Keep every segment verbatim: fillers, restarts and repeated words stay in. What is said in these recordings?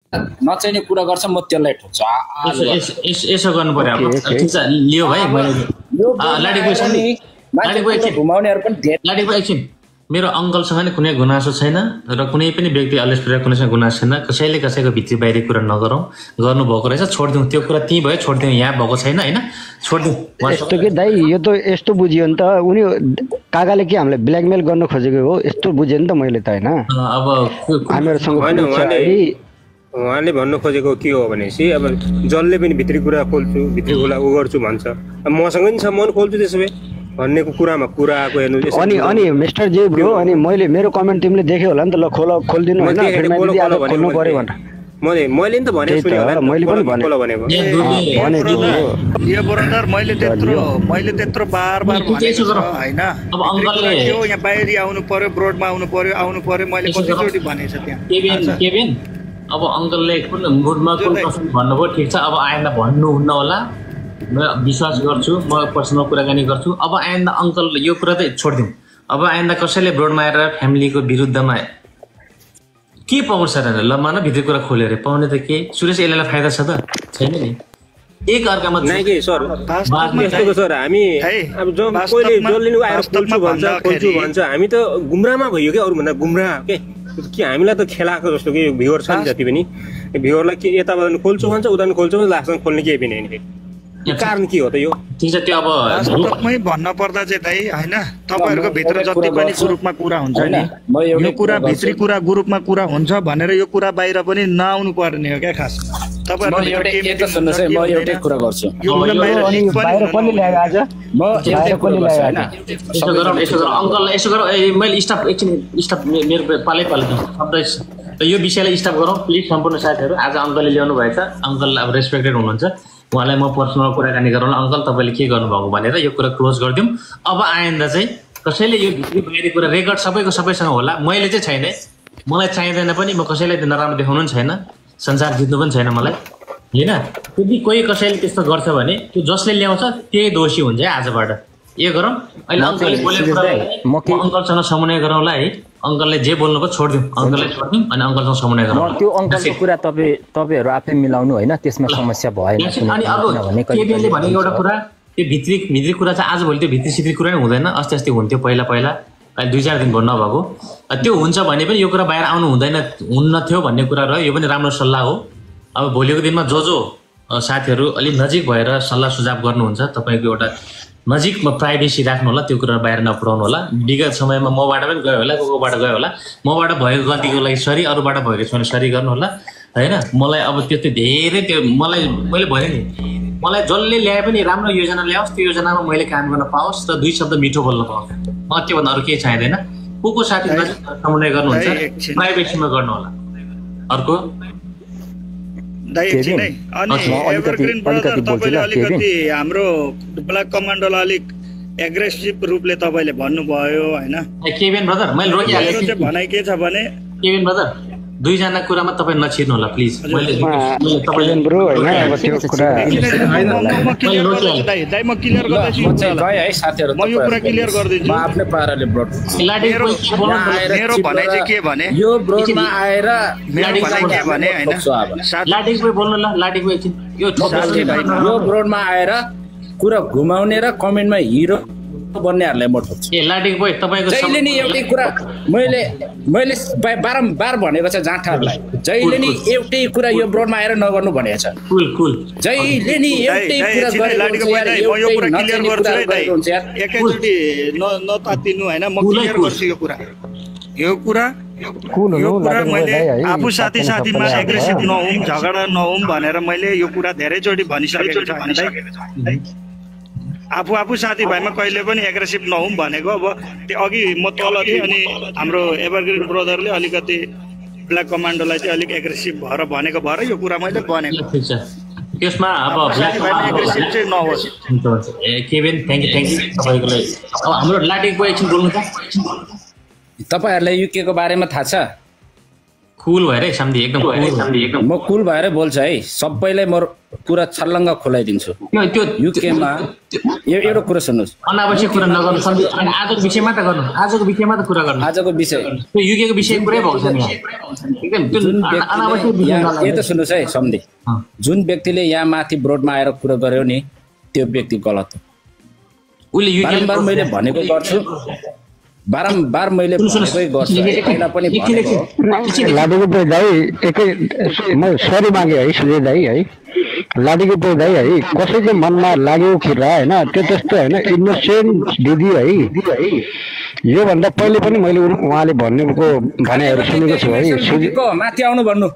नचाहिने कुरा गर्छ म त्यसलाई ठोक्छु यसो गर्नु पर्यो अब ठिक छ लियो भाइ मैले लाडीको लाडीको एकछिन घुमाउनेहरु पनि धेरै लाडीको एकछिन मेरो अङ्कलसँग नि कुनै गुनासो छैन र कुनै पनि व्यक्ति अलेसप्रिया कुनैसँग गुनासो छैन कसैले कसैको भित्री बाहिरी कुरा नगरौँ गर्नु भएको रहेछ छोडिदिउँ त्यो कुरा त्यहीँ भयो छोडिदिउँ यहाँ भएको छैन हैन छोडिदिउँ यस्तो के दाइ यो त यस्तो बुझियो नि त उनी काकाले के हामीलाई ब्ल्याकमेल गर्न खोजेको हो यस्तो बुझेँ नि त मैले त हैन अब हामीहरुसँग उहाँले भन्नु खोजेको के हो भनेपछि अब जसले पनि भित्री कुरा खोल्छु भित्री कुरा उ गर्छु भन्छ अब मसँग नि छ म पनि खोल्छु त्यसो भए भन्नेको कुरामा कुरा आएको हेर्नु अनि अनि मिस्टर जे ब्रो अनि मैले मेरो कमेन्ट तिमीले देख्यौ होला नि त ल खोल खोल्दिनु हैन फेरि मैले आज खोल्नु पर्यो भनेर मैले मैले नि त भनेको छु होला मैले पनि भने भनेको भनेको यो बरदार मैले त्यत्रो मैले त्यत्रो बार बार भनेको हैन अब अङ्कलले यो यहाँ बाहिरी आउनु पर्यो ब्रोडमा आउनु पर्यो आउनु पर्यो मैले कतिचोटी भनेछ त्यहाँ केबिन केबिन अब अङ्कलले कुन मुडमा कुन कसो भन्नुभयो ठिक छ अब आइन्दा भन्नुहुन्न होला म विश्वास गर्छु म पर्सनल कुराकानी गर्छु अब आइन्दा अङ्कल यो कुरा त छोडिदिउँ अब आइन्दा कसैले ब्रोडमा आएर फ्यामिलीको विरुद्धमा के पाउँछ र ल मान भित्र कुरा खोलेर पाउने त के सुरेश यसलाई फाइदा छ त छैन नि एक अर्कामा नाइ के सर यस्तोको सर हामी अब जो कोहीले जसले आएर खोल्छु भन्छ खोल्छु भन्छ हामी त गुमराहमा भयो के अरु भन्दा गुमराह के के हामीलाई त खेलाको जस्तो कि भ्युअर छ नि जति पनि भ्युअरलाई के यताबाट खोल्छु भन्छ उता खोल्छु भन्छ लास्टमा खोल्ने केही पनि हैन कारण के हो त यो ठीक छ त्यो अब वास्तवमै भन्न पर्दा चाहिँ दाइ हैन तपाईहरुको भित्र जति पनि ग्रुपमा कुरा हुन्छ नि यो कुरा भित्री कुरा ग्रुपमा कुरा हुन्छ भनेर यो कुरा बाहिर पनि नआउनु पर्ने हो क्या खास तपाईहरु एउटै एक सुन्नुस् है म एउटै कुरा गर्छु यो कुरा बाहिर बाहिर पनि ल्यायो आज म एउटै कुरा गर्छु हैन यसो गरौँ यसो गरौँ अङ्कल यसो गरौँ मैले स्टाफ एकछिन स्टाफ मेरो पालै पालै शब्द यो विषयलाई स्टाफ गरौँ प्लिज सम्पूर्ण साथीहरु आज अङ्कलले ल्याउनु भएछ अङ्कल अब रेस्पेक्टेड हुनुहुन्छ उहाँलाई म पर्सनल कुराकानी गरौँ अङ्कल तपाईँले के गर्नुभएको भनेर यो कुरा क्लोज गरिदिउँ अब आइन्दा चाहिँ कसैले यो भित्री बाहिरी कुरा रेकर्ड सबैको सबैसँग होला मैले चाहिँ छैन मलाई चाहिँदैन पनि म कसैलाई त्यो नराम्रो देखाउनु पनि छैन संसार जित्नु पनि छैन मलाई हैन यदि कोही कसैले त्यस्तो गर्छ भने त्यो जसले ल्याउँछ त्यही दोषी हुन्छ है आजबाट यो गरौँ अहिले अङ्कलले बोलेको म अङ्कलसँग समन्वय गरौँला है अङ्कलले जे बोल्नुभयो छोडिदिउँ अङ्कलले छोडिदिउँ अनि अङ्कलसँग समन्वय गरौँ त्यो अङ्कलको कुरा तपाईँ तपाईँहरू आफै मिलाउनु होइन त्यसमा समस्या भएन अनि अब केबिएलले भनेको एउटा कुरा त्यो भित्री भित्री कुरा चाहिँ आजभोलि त्यो भित्री सित्री कुरा नै हुँदैन अस्ति अस्ति हुन्थ्यो पहिला पहिला अहिले दुई चार दिन भयो नभएको त्यो हुन्छ भने पनि यो कुरा बाहिर आउनु हुँदैन हुन्न थियो भन्ने कुरा रह्यो यो पनि राम्रो सल्लाह हो अब भोलिको दिनमा जो जो साथीहरू अलिक नजिक भएर सल्लाह सुझाव गर्नुहुन्छ तपाईँको एउटा नजिकमा प्राइभेसी राख्नु होला त्यो कुरा बाहिर नपुर्याउनु होला विगत समयमा मबाट पनि गयो होला को कोबाट गयो होला मबाट भएको गल्तीको लागि सरी अरूबाट भएको छ भने सरी गर्नु होला हैन मलाई अब त्यो त्यो धेरै त्यो मलाई मैले भने नि मलाई जसले ल्याए पनि राम्रो योजना ल्याओस् त्यो योजनामा मैले काम गर्न पाओस् र दुई शब्द मिठो बोल्न पाओस् मलाई त्योभन्दा अरू केही चाहिँदैन को को साथी समन्वय गर्नुहुन्छ प्राइभेसीमा गर्नु होला अर्को दाइ एकछिन है अनि एभरग्रीन ब्रदर तपाईले अलिकति हाम्रो ब्ल्याक कमान्डोलाई अलिक एग्रेसिभ रूपले तपाईले भन्नुभयो हैन केबिन ब्रदर मैले रोकिहालेँ चाहिँ भनाइ के छ भने केबिन ब्रदर दुई जना कुरामा तपाई नछिर्नु होला प्लिज मैले तपाईले ब्रो हैन अब त्यो कुरा म क्लियर गर्दै दाइ दाइ म क्लियर गर्दैछु म चाहिँ गए है साथीहरु म यो कुरा क्लियर गर्दैछु म आफ्नै पाराले ब्रोड मेरो मेरो भनाइ चाहिँ के भने यो ब्रोडमा आएर मेरो भनाइ के भने हैन लाटिङ कोही बोल्नु ल लाटिङ कोही एकछिन यो यो ब्रोडमा आएर कुरा घुमाउने र कमेन्टमा हिरो बन्नेहरुलाई म ठोक्छु ए लाटिङ कोही तपाईको जहिले नि एउटै कुरा मैले मैले बारम्बार भनेको छ जाँठाहरुलाई जहिले नि एउटै कुरा यो ब्रोडमा आएर नगर्नु भनेको छ कुल कुल जहिले नि एउटै कुरा गरेको म यो कुरा क्लियर गर्छु है दाइ एकैचोटी न नतातिनु हैन म क्लियर गर्छु यो कुरा यो कुरा यो कुरा मैले आफू साथी साथीमा एग्रेसिभ नहुँ झगडा नहुँ भनेर मैले यो कुरा धेरैचोटि भनिसकेको छु हैन आफू आफू साथीभाइमा कहिले पनि एग्रेसिभ नहुँ भनेको अब त्यो अघि म तल थिएँ अनि हाम्रो एभरग्रीन ब्रदरले अलिकति ब्ल्याक कमान्डोलाई चाहिँ अलिक एग्रेसिभ भएर भनेको भएर यो कुरा मैले भनेको ठिक छ त्यसमा अब ब्ल्याक कमान्डो एग्रेसिभ चाहिँ नहोस् ए cabin thank you thank you तपाईको लागि अब हाम्रो लाटिङको एकछिन बोल्नु त तपाईहरुलाई युके को बारेमा थाहा छ कुल भएर है सामदी एकदम कुल म कुल भएर बोल्छ है सबैलाई म कुरा छल्लङ्ग खोलाइदिन्छु त्यो त्यो युकेमा एउटा कुरा सुन्नुहोस् अनावश्यक कुरा नगर्नु सन्धि अनि आजको विषयमा त गर्नु आजको विषयमा त कुरा गर्नु आजको विषय त्यो युकेको विषय कुरै भएको छ नि एकदम त्यो अनावश्यक विषय नगर्नु यो त सुन्नुहोस् है सम्धि जुन व्यक्तिले यहाँ माथि ब्रोडमा आएर कुरा गर्यो नि त्यो व्यक्ति गलत हो उले युके बारम्बार मैले भनेको गर्छु बारम्बार मैले भनेकै गर्छु पहिला पनि भनेको लाडीको पे दाइ एकै म सरी मागे है सुजय दाइ है लाडीको पे दाइ है कसैको मनमा लाग्यो कुरा हैन त्यो त्यस्तो हैन इनोसेन्ट दिदी है योभन्दा पहिले पनि मैले उहाँले भन्नेको भनेहरू सुनेको छु है सुजयको माथि आउनु भन्नु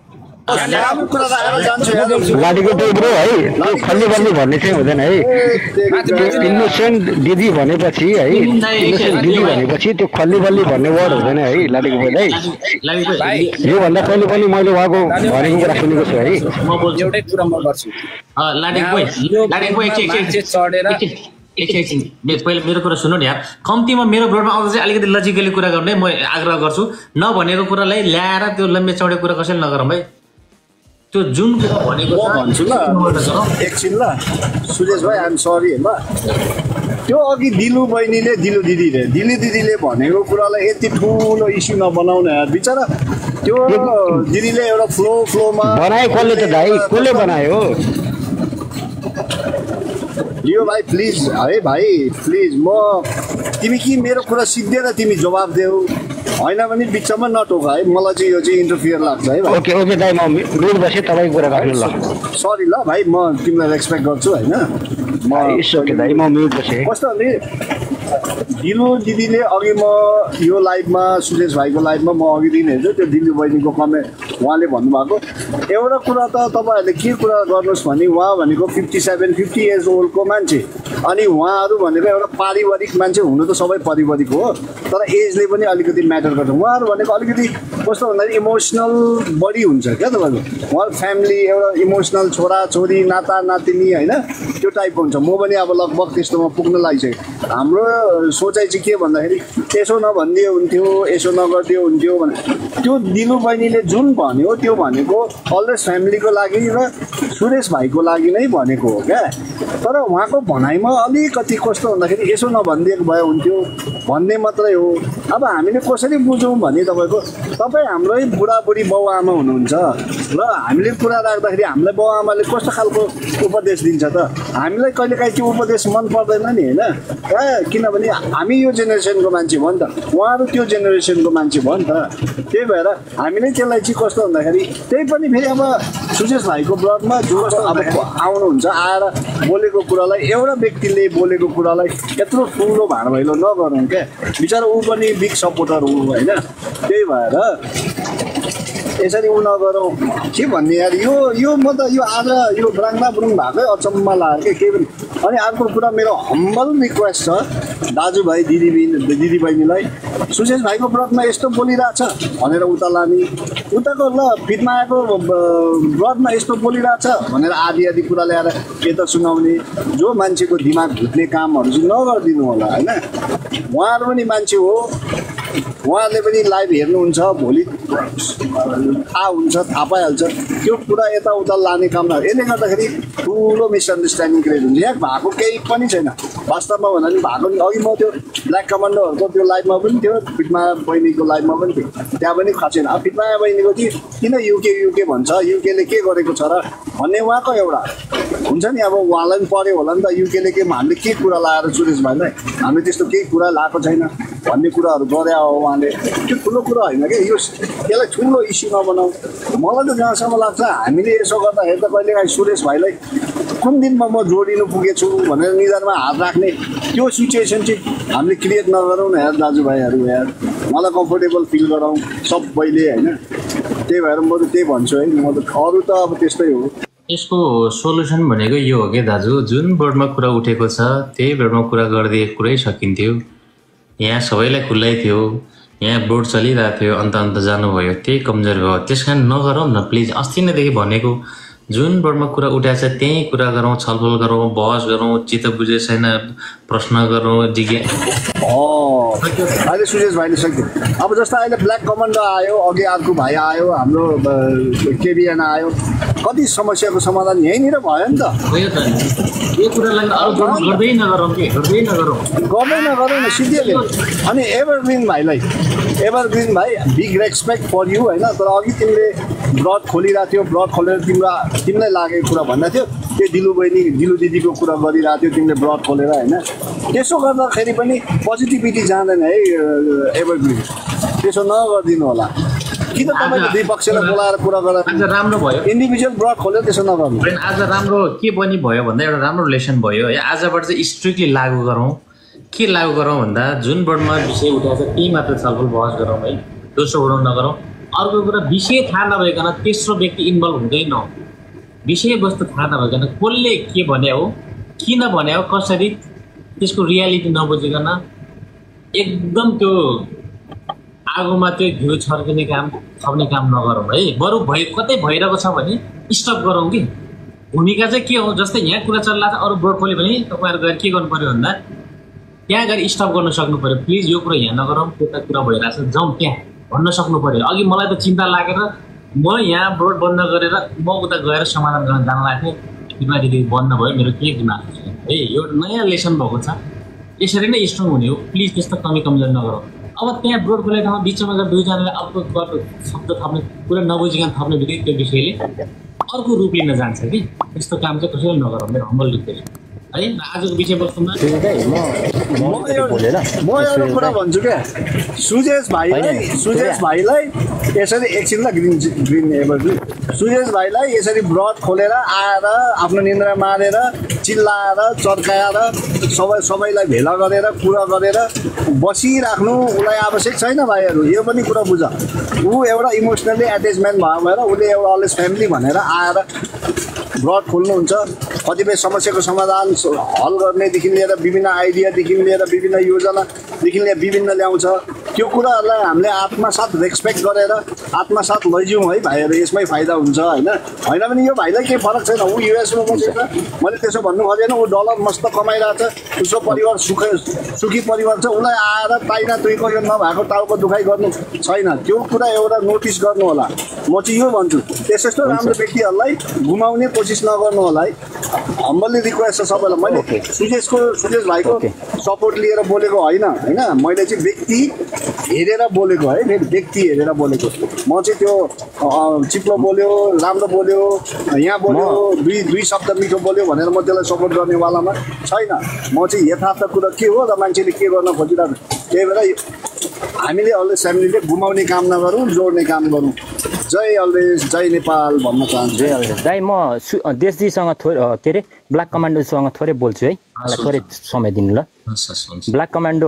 लाडीको पे ब्रो है त्यो खल्ली बल्ली भन्ने चाहिँ हुँदैन है इनोसेन्ट दिदी भनेपछि है इनोसेन्ट दिदी भनेपछि त्यो खल्ली बल्ली भन्ने वर्ड हुँदैन है लाडीको पे है योभन्दा पहिले पनि मैले उहाँको भनेको कुरा सुनेको छु है एउटै कुरा म गर्छु लाडीको लाडीको एकछिन चढेर एकछिन पहिले मेरो कुरा सुन्नु नि यार कम्तीमा मेरो ब्रोडमा आउँदा चाहिँ अलिकति लजिकली कुरा गर्ने म आग्रह गर्छु नभनेको कुरालाई ल्याएर त्यो लम्बे चौडे कुरा कसैले नगरौँ है त्यो जुन कुरा भनेको भन्छु ल एकछिन ल सुरेश भाइ आइएम सरी ल त्यो अघि दिलु बहिनीले दिलु दिदीले दिलु दिदीले भनेको कुरालाई यति ठुलो इस्यु नबनाउने यार बिचरा त्यो दिदीले एउटा फ्लो फ्लोमा बनाए कसले त भाइ कसले बनायो लियो भाइ प्लिज है भाइ प्लिज म तिमी कि मेरो कुरा सिद्धेर तिमी जवाब देऊ होइन भने बिचमा नटोक है मलाई चाहिँ यो चाहिँ इन्टरफियर लाग्छ है भाइ ओके ओके दाइ म म्युट बसेँ तपाईँको कुरा राख्नु ल सरी ल भाइ म तिमीलाई रेस्पेक्ट गर्छु होइन म इट्स ओके दाइ म म्युट बसेँ कस्तो भने दिलु दिदीले अघि म यो लाइभमा सुरेश भाइको लाइभमा म अघिदेखि हेर्छु त्यो दिलु बहिनीको कमेन्ट उहाँले भन्नुभएको एउटा कुरा त तपाईँहरूले के कुरा गर्नुहोस् भने उहाँ भनेको फिफ्टी सेभेन फिफ्टी इयर्स ओल्डको मान्छे अनि उहाँहरू भनेको एउटा पारिवारिक मान्छे हुनु त सबै पारिवारिक हो तर एजले पनि अलिकति म्याटर गर्छ उहाँहरू भनेको अलिकति कस्तो भन्दाखेरि इमोसनल बढी हुन्छ क्या तपाईँको उहाँहरू फ्यामिली एउटा इमोसनल छोरा छोरी नाता नातिनी होइन त्यो टाइपको हुन्छ म पनि अब लगभग त्यस्तोमा पुग्न लागिसक्यो हाम्रो सोचाइ चाहिँ के भन्दाखेरि यसो नभनिदियो हुन्थ्यो यसो नगरिदियो हुन्थ्यो भने त्यो दिलु बहिनीले जुन भन्यो त्यो भनेको अलवेज फ्यामिलीको लागि र सुरेश भाइको लागि नै भनेको हो क्या तर उहाँको भनाइमा अलिकति कस्तो भन्दाखेरि यसो नभनिदिएको भए हुन्थ्यो भन्ने मात्रै हो अब हामीले कसरी बुझौँ भने तपाईँको तपाईँ हाम्रै बुढाबुढी बाउ आमा हुनुहुन्छ र हामीले कुरा राख्दाखेरि हामीलाई बाउ आमाले कस्तो खालको उपदेश दिन्छ त हामीलाई कहिलेकाहीँ त्यो उपदेश मन पर्दैन नि होइन किनभने हामी यो जेनेरेसनको मान्छे भयो नि त उहाँहरू त्यो जेनेरेसनको मान्छे भयो नि त त्यही भएर हामीले त्यसलाई चाहिँ कस्तो भन्दाखेरि त्यही पनि फेरि अब सुजेश भाइको ब्लगमा जो अब आउनुहुन्छ आएर बोलेको कुरालाई एउटा व्यक्तिले बोलेको कुरालाई यत्रो ठुलो भाँड भैलो नगरौँ क्या बिचरा ऊ पनि बिग सपोर्टर हो होइन त्यही भएर यसरी उ नगरौँ के भन्ने यार यो यो म त यो आज यो ब्राङ्ला ब्रुङ भएकै अचम्म लाग्यो क्या केही पनि अनि अर्को कुरा मेरो हम्बल रिक्वेस्ट छ दाजुभाइ दिदी दिदी बहिनीलाई सुजेश भाइको ब्लगमा यस्तो बोलिरहेछ भनेर उता लाने उताको ल फिटमा आएको ब्लगमा यस्तो बोलिरहेछ भनेर आदि आदि कुरा ल्याएर यता सुनाउने जो मान्छेको दिमाग घुट्ने कामहरू चाहिँ नगरिदिनु होला होइन उहाँहरू पनि मान्छे हो उहाँहरूले पनि लाइभ हेर्नुहुन्छ भोलि थाहा हुन्छ थाहा पाइहाल्छ त्यो कुरा यताउता लाने काम न यसले गर्दाखेरि ठुलो मिसअन्डरस्ट्यान्डिङ क्रिएट हुन्छ यहाँ भएको केही पनि छैन वास्तवमा भन्दा पनि भएको नि अघि म त्यो ब्ल्याक कमान्डोहरूको त्यो लाइभमा पनि थियो फिटमा बहिनीको लाइभमा पनि थियो त्यहाँ पनि खाएको छैन अब फिटमा बहिनीको कि किन युके युके भन्छ युकेले के गरेको छ र भन्ने उहाँको एउटा हुन्छ नि अब उहाँलाई पनि पऱ्यो होला नि त युकेले के हामीले के कुरा लगाएर सुरेश भाइलाई हामीले त्यस्तो केही कुरा लगाएको छैन भन्ने कुराहरू गरे हो उहाँले त्यो ठुलो कुरा होइन कि यो यसलाई ठुलो इस्यु नबनाऊ मलाई त जहाँसम्म लाग्छ हामीले यसो गर्दाखेरि त कहिलेकाहीँ सुरेश भाइलाई कुन दिनमा म जोडिनु पुगेछु भनेर निधारमा हात राख्ने त्यो सिचुएसन चाहिँ हामीले क्रिएट नगरौँ न यार दाजुभाइहरू यार मलाई कम्फोर्टेबल फिल गराउँ सबैले होइन त्यही भएर म त त्यही भन्छु है म त अरू त अब त्यस्तै हो यसको सोल्युसन भनेको यो हो कि दाजु जुन बोर्डमा कुरा उठेको छ त्यही बोर्डमा कुरा गरिदिएको कुरै सकिन्थ्यो यहाँ सबैलाई खुल्लै थियो यहाँ बोर्ड चलिरहेको थियो अन्त अन्त जानुभयो त्यही कमजोर भयो त्यस कारण नगरौँ न प्लिज अस्ति नैदेखि भनेको जुन बोर्डमा कुरा उठाएको छ त्यही कुरा गरौँ, छलफल गरौँ, बहस गरौँ, चित्त बुझे छैन प्रश्न गरौँ, जिज्ञा अहिले सुजेश भाइले सक्यो। अब जस्तो अहिले ब्ल्याक कमान्डो आयो, अघि अर्को भाइ आयो, हाम्रो केबिएन आयो, कति समस्याको समाधान यहीँनिर भयो नि त। यो कुरालाई अरू गर्दै नगरौँ कि गर्दै नगरौँ गर्दै नगरौँ न सिधै। अनि एभरग्रिन भाइलाई, एभरग्रिन भाइ बिग रेस्पेक्ट फर यु होइन, तर अघि तिमीले ब्रड खोलिरहेको थियो, ब्रड खोलेर तिम्रो तिमीलाई लागेको कुरा भन्दा थियो, त्यो दिलु बहिनी दिलु दिदीको कुरा गरिरहेको थियो तिमीले ब्रड खोलेर होइन। त्यसो गर्दाखेरि पनि पोजिटिभिटी जाँदैन है एभरग्रिन, त्यसो नगरिदिनु होला। किन तपाईँले दुई पक्षलाई बोलाएर कुरा गर्दा आज राम्रो भयो, इन्डिभिजुअल ब्रड खोलेर त्यसो नगर्नु। आज राम्रो के पनि भयो भन्दा एउटा राम्रो रिलेसन भयो है। आजबाट चाहिँ स्ट्रिक्टली लागू गरौँ। के लागू गरौँ भन्दा जुन बोर्डमा विषय उठाएको छ त्यही मात्र छलफल बहस गरौँ है, दोस्रो बोर्ड नगरौँ। अर्को कुरा विषय थाहा नभइकन तेस्रो व्यक्ति इन्भल्भ हुँदैन। विषयवस्तु थाहा नभइकन कसले के भने हो, किन भने हो, कसरी, त्यसको रियालिटी नबुझिकन एकदम त्यो आगोमा त्यो घिउ छर्किने काम थप्ने काम नगरौँ है। बरु भइ कतै भइरहेको छ भने स्टप गरौँ कि। भूमिका चाहिँ के हो, जस्तै यहाँ कुरा चलिरहेको छ अरू बोर्ड खोल्यो भने तपाईँहरू गएर के गर्नु पऱ्यो भन्दा त्यहाँ गएर स्टप गर्न सक्नु पऱ्यो। प्लिज यो कुरा यहाँ नगरौँ, त्यता कुरा भइरहेछ जाउँ त्यहाँ भन्न सक्नु पऱ्यो। अघि मलाई त चिन्ता लागेर म यहाँ बोर्ड बन्द गरेर म उता गएर समाधान गर्न जान लाग्थेँ, दिदी दिदी बन्द भयो, मेरो के गुनासो छैन है। यो नयाँ लेसन भएको छ, यसरी नै स्ट्रङ हुने हो। प्लिज त्यस्तो कमी कमजोर नगरौँ। अब त्यहाँ बोर्ड खोलेको ठाउँमा बिचमा गएर दुईजनाले अर्को शब्द थप्ने कुरा नबुझिकन थप्ने बित्तिकै त्यो विषयले अर्को रूप लिन जान्छ कि। त्यस्तो काम चाहिँ कसैले नगरौँ, मेरो हम्बल रिक्वेस्ट है। आजको विषयवस्तुमा म एउटा कुरा भन्छु क्या, सुजेश भाइलाई सुजेश भाइलाई यसरी एकछिन ल ग्रिन ग्रिन एभरग्रिन सुजेश भाइलाई यसरी ब्रड खोलेर आएर आफ्नो निन्द्रा मारेर चिल्लाएर चर्काएर सबै सबैलाई भेला गरेर कुरा गरेर बसिराख्नु उसलाई आवश्यक छैन भाइहरू। यो पनि कुरा बुझ, ऊ एउटा इमोसनली एट्याचमेन्ट भयो भएर उसले एउटा अलवेज फ्यामिली भनेर आएर ब्रड खोल्नुहुन्छ। कतिपय समस्याको समाधान हल गर्नेदेखि लिएर विभिन्न आइडियादेखि लिएर विभिन्न योजनादेखि लिएर विभिन्न ल्याउँछ। त्यो कुराहरूलाई हामीले आत्मसात रेस्पेक्ट गरेर आत्मसात लैजाउँ है भाइहरू, यसमै फाइदा हुन्छ होइन। होइन भने यो भाइलाई केही फरक छैन, ऊ युएसमा बसेको छ, मैले त्यसो भन्नु खोजेन। ऊ डलर मस्त कमाइरहेको छ, उसको परिवार सुख सुखी परिवार छ, उसलाई आएर ताइना तुइको यो नभएको टाउको दुखाइ गर्नु छैन। त्यो कुरा एउटा नोटिस गर्नु होला। म चाहिँ यो भन्छु, त्यस्तो यस्तो राम्रो व्यक्तिहरूलाई घुमाउने कोसिस नगर्नु होला है। हम्बली रिक्वेस्ट छ सबैलाई। मैले सुजेशको सुजेश भाइको सपोर्ट लिएर बोलेको होइन होइन, मैले चाहिँ व्यक्ति हेरेर बोलेको है, फेरि व्यक्ति हेरेर बोलेको। म चाहिँ त्यो चिप्लो बोल्यो, राम्रो बोल्यो, यहाँ बोल्यो, दुई दुई शब्द मिठो बोल्यो भनेर म त्यसलाई सपोर्ट गर्नेवालामा छैन। म चाहिँ यथार्थ कुरा के हो र मान्छेले के गर्न खोजिरहेको, त्यही भएर हामीले अलवेज फ्यामिलीले घुमाउने काम नगरौँ, जोड्ने काम गरौँ। जय अलवेज, जय नेपाल भन्न चाहन्छु। जय अलवेज दाइ। म देशजीसँग थोरै के अरे ब्ल्याक कमान्डोसँग थोरै बोल्छु है, मलाई थोरै समय दिनु ल। ब्ल्याक कमान्डो,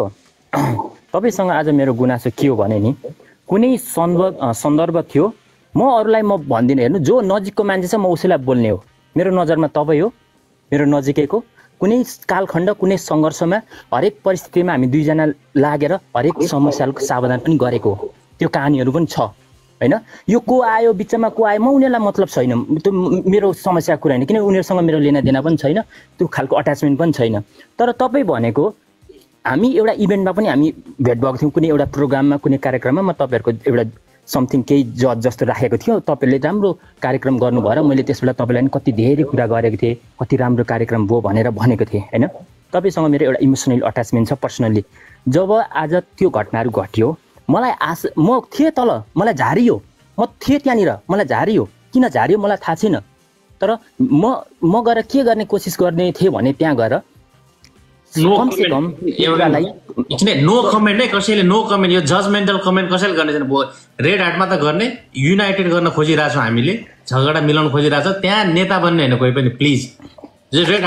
तपाईँसँग आज मेरो गुनासो के हो भने नि, कुनै सन्दर्भ सन्दर्भ थियो, म अरूलाई म भन्दिनँ। हेर्नु, जो नजिकको मान्छे छ म उसैलाई बोल्ने हो। मेरो नजरमा तपाईँ हो, मेरो नजिकैको। कुनै कालखण्ड कुनै सङ्घर्षमा हरेक परिस्थितिमा हामी दुईजना लागेर हरेक समस्याको सावधान पनि गरेको हो। त्यो कहानीहरू पनि छ होइन। यो को आयो बिचमा को आयो, म उनीहरूलाई मतलब छैन, त्यो मेरो समस्याको कुरा होइन, किन उनीहरूसँग मेरो लेनादेना पनि छैन, त्यो खालको अट्याचमेन्ट पनि छैन। तर तपाईँ भनेको हामी एउटा इभेन्टमा पनि हामी भेट भएको थियौँ, कुनै एउटा प्रोग्राममा कुनै कार्यक्रममा। म तपाईँहरूको एउटा समथिङ केही जज जस्तो राखेको थियो, तपाईँले राम्रो कार्यक्रम गर्नुभयो र मैले त्यसबेला तपाईँलाई पनि कति धेरै कुरा गरेको थिएँ, कति राम्रो कार्यक्रम भयो भनेर भनेको थिएँ होइन। तपाईँसँग मेरो एउटा इमोसनल अट्याचमेन्ट छ पर्सनल्ली। जब आज त्यो घटनाहरू घट्यो, मलाई आश म थिएँ तल, मलाई झारियो, म थिएँ त्यहाँनिर, मलाई झारियो। किन झारियो मलाई थाहा छैन, तर म म गएर के गर्ने कोसिस गर्ने थिएँ भने त्यहाँ गएर कम से कम एउटालाई नो कमेन्ट है, कसैले नो कमेन्ट, यो जजमेन्टल कमेन्ट कसैले गर्ने छैन। रेड हार्टमा त गर्ने, युनाइटेड गर्न खोजिरहेछौँ हामीले, झगडा मिलाउन खोजिरहेछ, त्यहाँ नेता बन्ने होइन कोही पनि। प्लिज रेड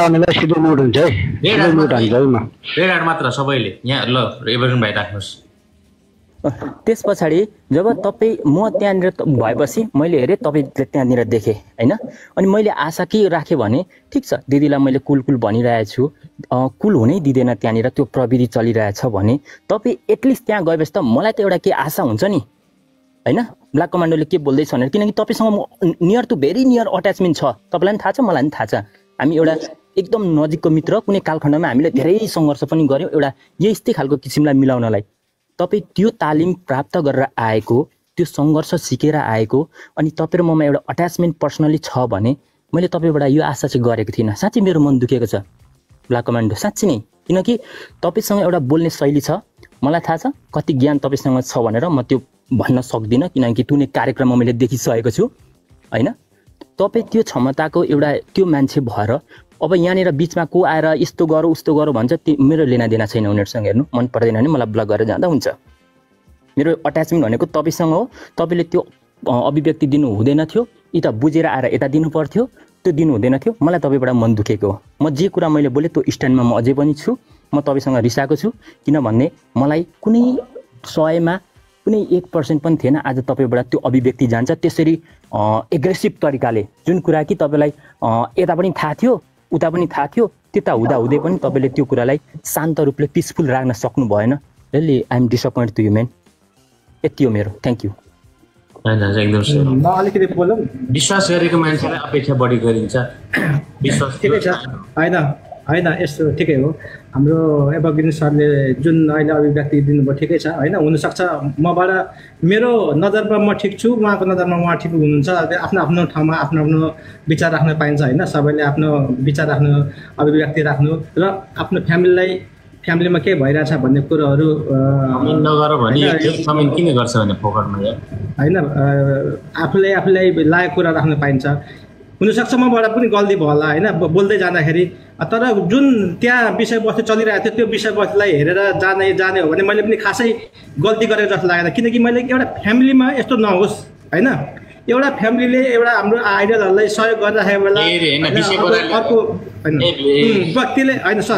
हार्ट मात्र सबैले यहाँ ल एभरग्रिन भाइ राख्नुहोस्। त्यस पछाडि जब तपाईँ म त्यहाँनिर भएपछि मैले हेरेँ तपाईँले त्यहाँनिर देखेँ होइन। अनि मैले आशा के राखेँ भने ठिक छ दिदीलाई मैले कुल कुल भनिरहेको छु, कुल हुनै दिँदैन त्यहाँनिर, त्यो प्रविधि चलिरहेछ भने तपाईँ एटलिस्ट त्यहाँ गएपछि त मलाई त एउटा के आशा हुन्छ नि, होइन ब्ल्याक कमान्डोले के बोल्दैछ भनेर, किनकि तपाईँसँग म near to very near attachment छ, तपाईँलाई पनि थाहा छ मलाई पनि थाहा छ। हामी एउटा एकदम नजिकको मित्र, कुनै कालखण्डमा हामीले धेरै सङ्घर्ष पनि गऱ्यौँ एउटा यस्तै खालको किसिमलाई मिलाउनलाई। तपाईँ त्यो तालिम प्राप्त गरेर आएको, त्यो सङ्घर्ष सिकेर आएको, अनि तपाईँ र ममा एउटा अट्याचमेन्ट पर्सनली छ भने मैले तपाईँबाट यो आशा चाहिँ गरेको थिइनँ। साँच्चै मेरो मन दुखेको छ ब्ल्याक कमान्डो, साँच्चै नै। किनकि तपाईँसँग एउटा बोल्ने शैली छ, मलाई थाहा छ कति ज्ञान तपाईँसँग छ भनेर म त्यो भन्न सक्दिनँ, किनकि कुनै कार्यक्रममा मैले देखिसकेको छु होइन। तपाईँ त्यो क्षमताको एउटा त्यो मान्छे भएर अब यहाँनिर बिचमा को आएर यस्तो गरौँ उस्तो गरौँ भन्छ, त्यो मेरो लेनादेना छैन उनीहरूसँग। हेर्नु मन पर्दैन भने मलाई ब्लक गरेर जाँदा हुन्छ। मेरो अट्याचमेन्ट भनेको तपाईँसँग हो, तपाईँले त्यो अभिव्यक्ति दिनु हुँदैन थियो, यी त बुझेर आएर यता दिनु पर्थ्यो, त्यो दिनु हुँदैन थियो। मलाई तपाईँबाट मन दुखेको हो। म जे कुरा मैले बोलेँ त्यो स्ट्यान्डमा म अझै पनि छु। म तपाईँसँग रिसाएको छु किनभने मलाई कुनै सयमा कुनै एक पर्सेन्ट पनि थिएन आज तपाईँबाट त्यो अभिव्यक्ति जान्छ त्यसरी एग्रेसिभ तरिकाले। जुन कुरा कि तपाईँलाई यता पनि थाहा थियो उता पनि थाहा थियो, त्यता हुँदा हुँदै पनि तपाईँले त्यो कुरालाई शान्त रूपले पिसफुल राख्न सक्नु भएन। Really I am disappoint to you man. यति हो मेरो। Thank you. एकदम म अलिकति बोलौँ। विश्वास गरेको मान्छेलाई अपेक्षा बढी गरिन्छ। विश्वास ठिकै छ, होइन होइन यस्तो ठिकै हो। हाम्रो एभरग्रिन सरले जुन अहिले अभिव्यक्ति दिनुभयो ठिकै छ होइन। हुनसक्छ मबाट मेरो नजरमा म ठिक छु, उहाँको नजरमा उहाँ ठिक हुनुहुन्छ। आफ्नो आफ्नो ठाउँमा आफ्नो आफ्नो विचार राख्न पाइन्छ होइन। सबैले आफ्नो विचार राख्नु, अभिव्यक्ति राख्नु र आफ्नो फ्यामिलीलाई फ्यामिलीमा के भइरहेछ भन्ने कुरोहरू नगर भने कमेन्ट किन गर्छ भने फोकटमा होइन। आफूले आफूलाई लागेको कुरा राख्न पाइन्छ। हुनसक्छ मबाट पनि गल्ती भयो होला होइन बोल्दै जाँदाखेरि, तर जुन त्यहाँ विषयवस्तु चलिरहेको थियो त्यो विषयवस्तुलाई हेरेर जाने जाने हो भने मैले पनि खासै गल्ती गरेको जस्तो लागेन। किनकि मैले एउटा फ्यामिलीमा यस्तो नहोस् होइन। एउटा फ्यामिलीले एउटा हाम्रो आइडलहरूलाई सहयोग गरिराखेको बेला अर्को व्यक्तिले होइन सर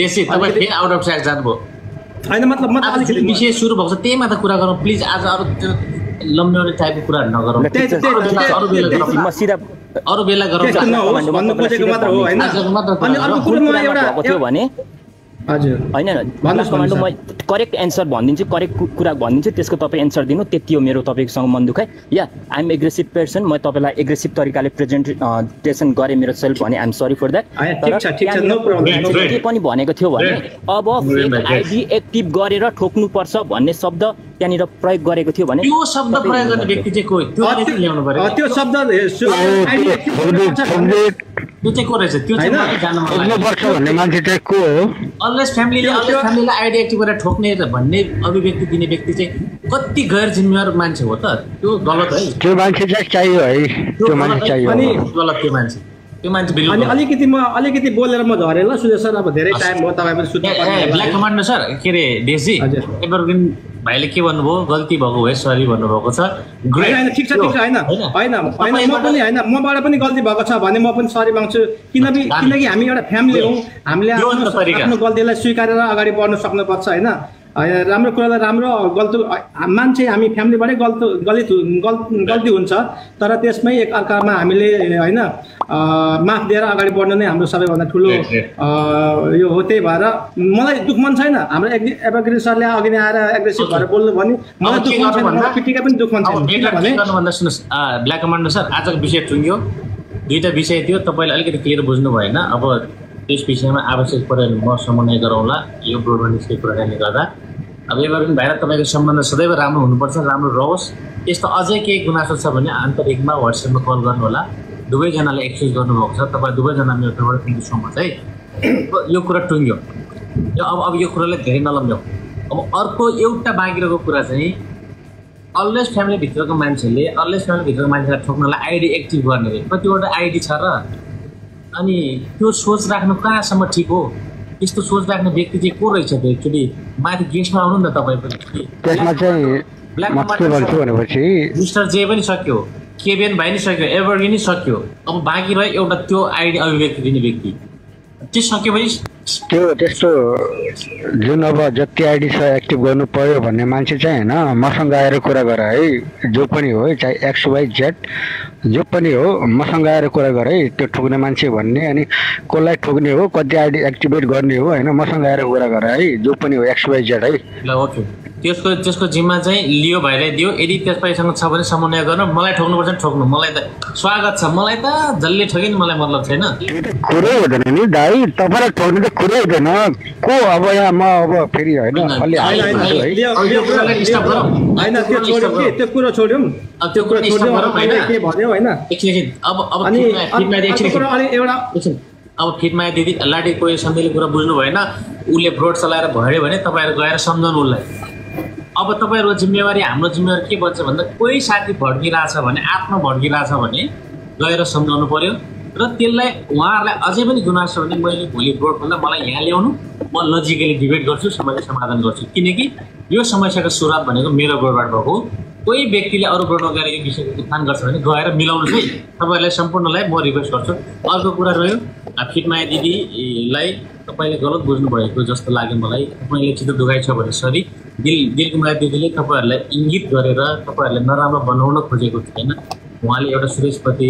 होइन मतलब म अलिकति विषय सुरु भएको छ त्यही मात्र कुरा गरौँ प्लिज। आज अरू त्यो लम्ब्याउने टाइपको कुराहरू नगरौँ, अरू बेला गरौँ भने हजुर होइन। भन्नुहोस् कमान्डो, म करेक्ट एन्सर भनिदिन्छु, करेक्ट कुरा भनिदिन्छु, त्यसको तपाईँ एन्सर दिनु। त्यति हो मेरो तपाईँसँग मन दुखाइ। या आइ एम एग्रेसिभ पर्सन, म तपाईँलाई एग्रेसिभ तरिकाले प्रेजेन्टेसन गरेँ मेरो सेल्फ भने I am sorry for that. के पनि भनेको थियो भने अब फेक आइडी एक्टिभ गरेर ठोक्नुपर्छ भन्ने शब्द त्यहाँनिर प्रयोग गरेको थियो भने त्यो शब्द प्रयोग गर्ने व्यक्ति चाहिँ को त्यो ल्याउनु पर्यो। त्यो शब्द त्यो चाहिँ को रहेछ त्यो चाहिँ जान्न पर्छ भन्ने मान्छे चाहिँ को हो? अनलेस फ्यामिलीले अनलेस फ्यामिलीलाई आइडी एक्टिभ गरेर ठोक्ने भन्ने अभिव्यक्ति दिने व्यक्ति चाहिँ कति गैर जिम्मेवार मान्छे हो त? त्यो गलत है। त्यो मान्छे चाहिँ चाहियो है, त्यो मान्छे चाहियो। अनि गलत त्यो मान्छे त्यो मान्छे बिल्कुल। अनि अलिकति म अलिकति बोलेर म झरेँ ल सुजय सर। अब धेरै टाइम भयो तपाईँ पनि सुत्नु पर्छ। ब्ल्याक कमान्डो सर के अरे देशी एभरग्रिन भाइले के भन्नुभयो गल्ती भएको भए सरी भन्नुभएको छ। ग्रेट होइन ठिक छ ठिक छ होइन होइन होइन म पनि होइन मबाट पनि गल्ती भएको छ भने म पनि सरी माग्छु। किनकि किनकि हामी एउटा फ्यामिली हौँ, हामीले आफ्नो गल्तीलाई स्वीकारेर अगाडि बढ्न सक्नुपर्छ होइन। राम्रो कुरालाई राम्रो गल्ती मान्छे हामी फ्यामिलीबाटै गल्ती गलित गल्ती हुन्छ, तर त्यसमै एक अर्कामा हामीले होइन माफ दिएर अगाडि बढ्नु नै हाम्रो सबैभन्दा ठुलो यो हो। त्यही भएर मलाई दुःख मन छैन हाम्रो एभरग्रिन सरले अघि नै आएर एग्रेसिभ भएर बोल्नु भने मलाई दुःख मन छैन, पिटिका पनि दुःख मन छैन। किनभने सुन्नुहोस् ब्ल्याक कमान्डो सर आजको विषय टुङ्ग्यो, दुईवटा विषय थियो, तपाईँले अलिकति क्लियर बुझ्नु भएन। अब त्यस विषयमा आवश्यक पऱ्यो भने म समन्वय गरौँला यो ब्रोडमा निस्केको कुराले गर्दा। अब एभरग्रिन भाइर तपाईँको सम्बन्ध सदैव राम्रो हुनुपर्छ, राम्रो रहोस्। यस्तो अझै केही गुनासो छ भने आन्तरिकमा वाट्सएपमा कल गर्नु होला। दुवैजनाले एक्सचेन्ज गर्नुभएको छ, तपाईँ दुवैजना मेरो तर्फबाट थ्याङ्क यू सो मच है। यो कुरा टुङ्ग्यो यो अब अब यो कुरालाई धेरै नलम्ब्याउँ। अब अर्को एउटा बाँकी रहेको कुरा चाहिँ अनलेस फ्यामिलीभित्रको मान्छेले अनलेस फ्यामिलीभित्रको मान्छेलाई ठोक्नलाई आइडी एक्टिभ गर्ने कतिवटा आइडी छ र अनि त्यो सोच राख्नु कहाँसम्म ठिक हो? यस्तो सोच राख्ने व्यक्ति चाहिँ को रहेछ? त्यो एक्चुअली माथि गेस्टमा आउनु नि त तपाईँ पनि। त्यसमा चाहिँ म के भन्छु भनेपछि मिस्टर जे पनि सक्यो, केबिएन भाइ नि सक्यो, एभरग्रिन नि सक्यो। अब बाँकी रह्यो एउटा त्यो आइडी अभिव्यक्ति दिने व्यक्ति, त्यो सक्यो भने त्यो त्यस्तो जुन अब जति आइडी छ एक्टिभ गर्नु पर्यो भन्ने मान्छे चाहिँ होइन मसँग आएर कुरा गर है। जो पनि हो चाहे एक्स वाइ जेड जो पनि हो मसँग आएर कुरा गर है। त्यो ठोक्ने मान्छे भन्ने अनि कसलाई ठोक्ने हो, कति आइडी एक्टिभेट गर्ने हो होइन, मसँग आएर कुरा गर है। जो पनि हो एक्स वाइ जेड है। ल ओके त्यसको त्यसको जिम्मा चाहिँ लियो भाइलाई दियो। यदि त्यसपाइसँग छ भने समन्वय गर्न, मलाई ठोक्नुपर्छ ठोक्नु, मलाई त स्वागत छ, मलाई त जसले ठोके नि मलाई मतलब छैन। कुरै हुँदैन नि दाइ, तपाईँलाई ठोक्नु त कुरै हुँदैन को। अब यहाँ म अब फेरि होइन अलि त्यो कुरो छोड्यौँ त्यो कुरो के भन्यो होइन। एकछिन अब अब अब फिटमा दिदी लाठी कोही सन्देले कुरा बुझ्नु भएन, उसले भ्रोट चलाएर भर्यो भने तपाईँहरू गएर सम्झाउनु उसलाई। अब तपाईँहरूको जिम्मेवारी हाम्रो जिम्मेवारी के बन्छ भन्दा कोही साथी भड्किरहेछ भने, आफ्नो भड्किरहेछ भने गएर सम्झाउनु पर्यो। र त्यसलाई उहाँहरूलाई अझै पनि गुनासो छ भने मैले भोलि भ्रोटभन्दा मलाई यहाँ ल्याउनु, म लजिकली डिबेट गर्छु, समस्या समाधान गर्छु। किनकि यो समस्याको सुरुवात भनेको मेरो भ्रोटबाट भएको। कोही व्यक्तिले अरू भ्रोटमा गएर यो विषयको उत्थान गर्छ भने गएर मिलाउनुहोस् है, तपाईँहरूलाई सम्पूर्णलाई म रिक्वेस्ट गर्छु। अर्को कुरा रह्यो फिटमाया दिदीलाई तपाईँले गलत बुझ्नु भएको जस्तो लाग्यो मलाई। तपाईँले चित्त दुखाइ छ भने सरी। दिल दिलकुमारी दिदीले तपाईँहरूलाई इङ्गित गरेर तपाईँहरूलाई नराम्रो बनाउन खोजेको थिएन। उहाँले एउटा सुरेशप्रति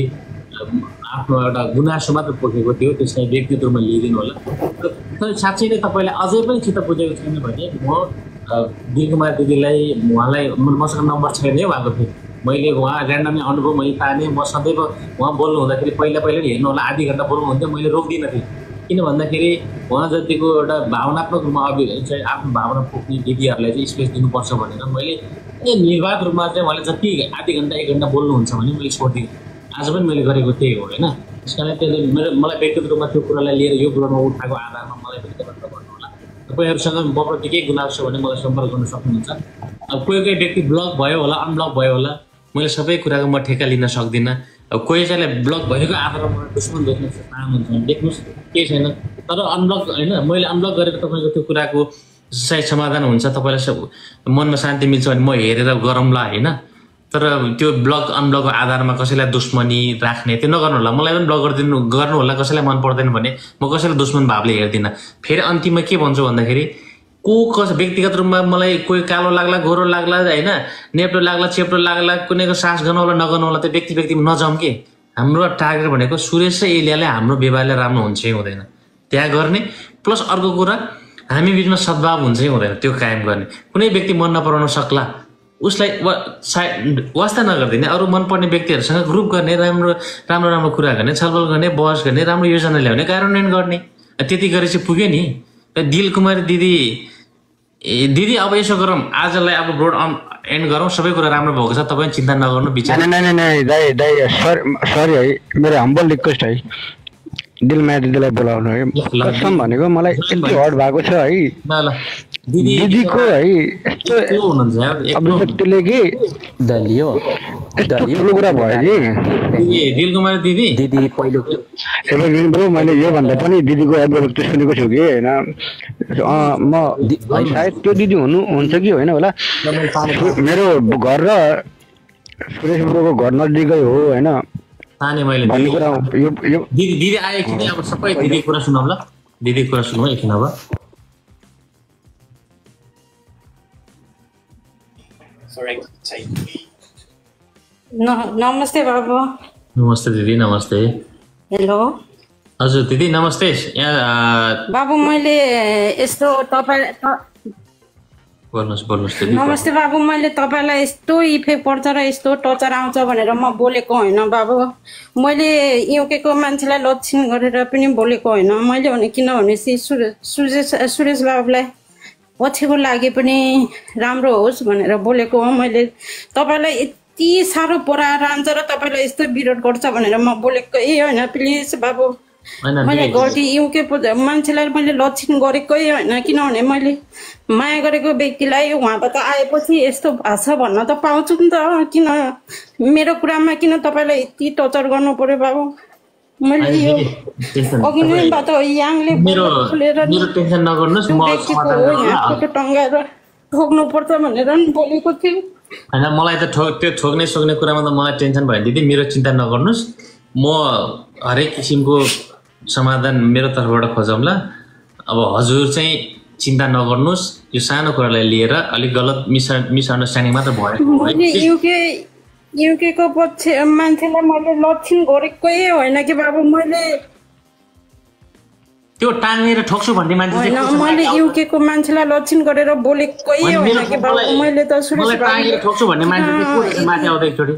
आफ्नो एउटा गुनासो मात्र पोखेको थियो, त्यसलाई व्यक्तिगत रूपमा लिइदिनु होला। तर साँच्चै नै तपाईँलाई अझै पनि चित्त बुझेको छैन भने म दिलकुमारी दिदीलाई, उहाँलाई मसँग नम्बर छैन है उहाँको फेरि, मैले उहाँ ऱ्यान्डमली अनुभव मैले ताने। म सदैव उहाँ बोल्नु हुँदाखेरि पहिला पहिला नि हेर्नु होला आधी घन्टा बोल्नुहुन्थ्यो, मैले रोक्दिनँ थिएँ। किन भन्दाखेरि उहाँ जतिको एउटा भावनात्मक रूपमा अभि चाहिँ आफ्नो भावना पोख्ने दिदीहरूलाई चाहिँ स्पेस दिनुपर्छ भनेर मैले ए निर्वाध रूपमा चाहिँ उहाँले जति आधी घन्टा एक घन्टा बोल्नुहुन्छ भने मैले छोडिदिएँ। आज पनि मैले गरेको त्यही हो होइन। त्यस कारण त्यसले मेरो मलाई व्यक्तिगत रूपमा त्यो कुरालाई लिएर यो कुरामा उठाएको आधारमा मलाई पनि भन्नु होला। तपाईँहरूसँग मप्रति केही गुनासो छ भने मलाई सम्पर्क गर्न सक्नुहुन्छ। अब कोही कोही व्यक्ति ब्लक भयो होला, अनब्लक भयो होला, मैले सबै कुराको म ठेक्का लिन सक्दिनँ। अब कोही चाहिँलाई ब्लक भएको आधारमा मलाई दुश्मन देख्नु चाहनुहुन्छ भने देख्नुहोस्, केही छैन। तर अनब्लक होइन, मैले अनब्लक गरेर तपाईँको त्यो कुराको सायद समाधान हुन्छ, तपाईँलाई सब मनमा शान्ति मिल्छ भने म हेरेर गरौँला होइन। तर त्यो ब्लक अनब्लकको आधारमा कसैलाई दुश्मनी राख्ने त्यो नगर्नु होला। मलाई पनि ब्लक गरिदिनु गर्नु होला, कसैलाई मन पर्दैन भने म कसैलाई दुश्मन भावले हेर्दिनँ। फेरि अन्तिममा के भन्छु भन्दाखेरि को कस व्यक्तिगत रूपमा मलाई कोही कालो लाग्ला, गोरो लाग्ला होइन, नेप्रो लाग्ला, चेप्रो लाग्ला, कुनैको सास गर्नु होला नगर्नु होला, त्यो व्यक्ति व्यक्तिमा नजाउँ के। हाम्रो टार्गेट भनेको सुरेश र एलियाले हाम्रो व्यवहारलाई राम्रो हुन्छ हुँदैन त्यहाँ गर्ने। प्लस अर्को कुरा हामी बिचमा सद्भाव हुन्छ हुँदैन त्यो कायम गर्ने। कुनै व्यक्ति मन नपराउन सक्ला, उसलाई वा साइ वास्ता नगरिदिने, अरू मनपर्ने व्यक्तिहरूसँग ग्रुप गर्ने, राम्रो राम्रो राम्रो कुरा गर्ने, छलफल गर्ने, बहस गर्ने, राम्रो योजना ल्याउने, कार्यान्वयन गर्ने। त्यति गरेपछि पुग्यो नि। दिलकुमारी दिदी ए दिदी अब यसो गरौँ, आजलाई अब ब्रोड एन्ड गरौँ, सबै कुरा राम्रो भएको छ, तपाईँ चिन्ता नगर्नु विचार। दाइ दाइ सरी सरी है, मेरो हम्बल रिक्वेस्ट है, दिलमाया दिदीलाई बोलाउनु है। कसम भनेको मलाई यति हर्ट भएको छ है दिदीको है, यस्तो अभिव्यक्तिले कि दलियो यस्तो ठुलो कुरा भयो कि दिलकुमारी दिदी दिदी पहिलो एभरग्रिन ब्रो। मैले योभन्दा पनि दिदीको अभिव्यक्ति सुनेको छु कि होइन, म सायद त्यो दिदी हुनु हुन्छ कि होइन होला। मेरो घर र सुरेश ब्रोको घर नजिकै हो होइन। ताने मैले भन्ने कुरा यो यो दिदी दिदी आए कि अब सबै दिदी कुरा सुनौ ल, दिदी कुरा सुनौ एकछिन। अब नमस्ते बाबु। नमस्ते दिदी। नमस्ते। हेलो हजुर दिदी नमस्ते। यहाँ बाबु मैले यस्तो तपाईँ बोल्नुहोस् बोल्नुहोस् दिदी। नमस्ते बाबु, मैले तपाईँलाई यस्तो इफेक्ट पर्छ र यस्तो टचर आउँछ भनेर म बोलेको होइन बाबु। मैले युकेको मान्छेलाई लक्षण गरेर पनि बोलेको होइन मैले भने, किनभनेपछि सुरेश सुरेश बाबुलाई पछिको लागि पनि राम्रो होस् भनेर बोलेको हो मैले। तपाईँलाई यति साह्रो पराएर आउँछ र तपाईँलाई यस्तो विरोध गर्छ भनेर म बोलेको ए होइन। प्लिज बाबु, मैले गल्ती युके मान्छेलाई मैले लक्षण गरेकै होइन, किनभने मैले माया गरेको व्यक्तिलाई उहाँबाट आएपछि यस्तो भाषा भन्न त पाउँछु नि त। किन मेरो कुरामा किन तपाईँलाई यति टचर गर्नु पर्यो बाबु? मैले यो अघि नैबाट याङले टेन्सन नगर्नुहोस्, म फोटो टङ्गाएर ठोक्नु पर्छ भनेर नि बोलेको थियो होइन। मलाई त ठोक त्यो ठोक्ने सोक्ने कुरामा त मलाई टेन्सन भयो दिदी, मेरो चिन्ता नगर्नुहोस्। म हरेक किसिमको समाधान मेरो तर्फबाट खोजौँला। अब हजुर चाहिँ चिन्ता नगर्नुहोस्, यो सानो कुरालाई लिएर अलिक गलत मिस मिसअन्डरस्ट्यान्डिङ मात्र भयो। युके युकेको पक्ष मान्छेलाई मैले लक्षण गरेकै होइन कि बाबु। मैले त्यो टाङ्गेर ठोक्छु भन्ने मान्छे चाहिँ होइन मैले युके को मान्छेलाई लक्षण गरेर बोलेकै होइन कि बाबु मैले त सुरेश मलाई टाङ्गेर ठोक्छु भन्ने मान्छे चाहिँ को माथि आउँदा एकचोटि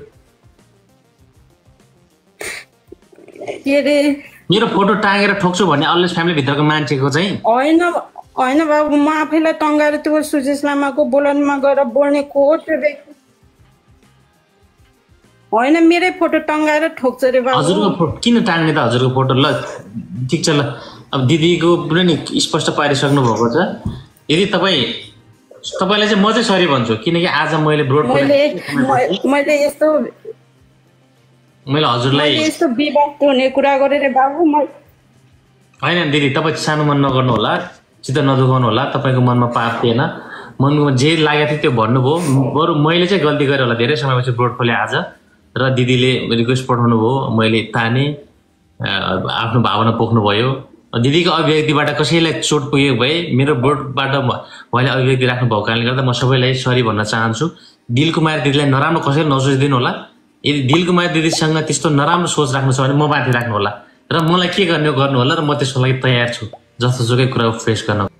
के रे मेरो फोटो टाङ्गेर ठोक्छु भन्ने अलवेज फ्यामिली भित्रको मान्छेको चाहिँ होइन होइन बाबु म आफैलाई टङ्गाएर त्यो सुजेश लामाको बोलनमा गएर बोल्ने को हो त्यो व्यक्ति होइन मेरै फोटो टङ्गाएर ठोक्छ रे बाबु हजुरको फोटो किन टाङ्ने त हजुरको फोटो ल ठिक छ ल अब दिदीको पुरै नि स्पष्ट पारिसक्नु भएको छ यदि तपाईँ तपाईँलाई चाहिँ म चाहिँ सरी भन्छु किनकि आज मैले ब्रोड मैले यस्तो मैले हजुरलाई यस्तो विभक्त हुने कुरा गरेर बाबु म होइन दिदी तपाईँ सानो मन नगर्नु होला चित्त नदुखाउनु होला तपाईँको मनमा पाप थिएन मनमा जे लागेको थियो त्यो भन्नुभयो बरु मैले चाहिँ गल्ती गरेँ होला धेरै समयपछि ब्रोड खोलेँ आज र दिदीले रिक्वेस्ट पठाउनु भयो मैले ताने आफ्नो भावना पोख्नु भयो दिदीको अभिव्यक्तिबाट कसैलाई चोट पुगेको भए मेरो ब्रोडबाट मैले अभिव्यक्ति राख्नु भएको कारणले गर्दा म सबैलाई सरी भन्न चाहन्छु दिलकुमार दिदीलाई नराम्रो कसैले नसोचिदिनु होला यदि दिलकुमार दिदीसँग त्यस्तो नराम्रो सोच राख्नु छ भने म माथि राख्नु होला र मलाई के गर्ने गर्नु होला र म त्यसको लागि तयार छु जस्तो सुकै कुरा फेस गर्न